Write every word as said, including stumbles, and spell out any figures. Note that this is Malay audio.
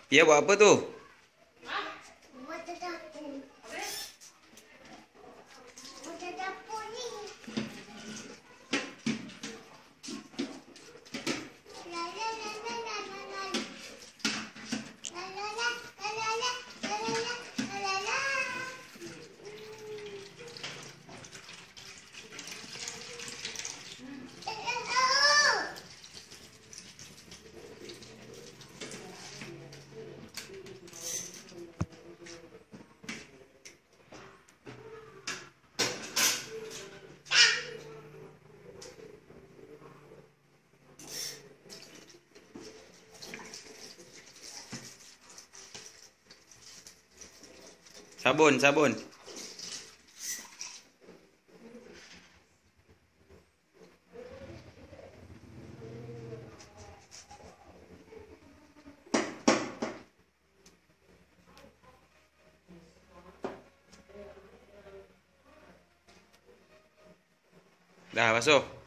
Ya, buat apa tu? Buat dapur. Buat dapur ni. La la la la la la la. La la la la la la la la la la la. Eh, eh, oh. Sabun, sabun. Dah basuh.